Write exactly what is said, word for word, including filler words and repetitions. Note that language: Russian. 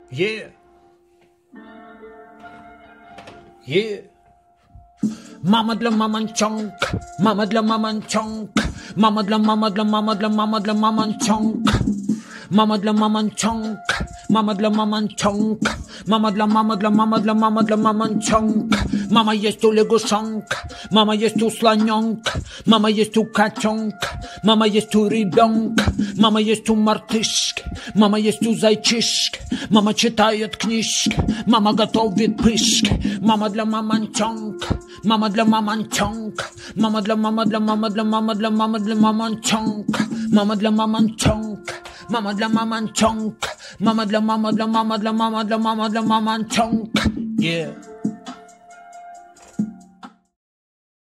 Yeah. Yeah. Mama dla mamanчонk, mama dla mamanчонk, mama dla mama dla mama для mama для mamanчонk, mama для mamanчонk, mama для mamanчонk, mama для mama для mama для mama для mamanчонk. Мама есть у лягушонка, мама есть у слоненка, мама есть у котенка, мама есть у ребенка, мама есть у мартышки, мама есть у зайчишки, мама читает книжки, мама готовит пышки, мама для мамончонка, мама для мамончонка, мама для мама для мама для мама для мама для мамончонка, мама для мамончонка, мама для мамончонка, мама для мама для мама для мама для мама для мамончонка. Yeah.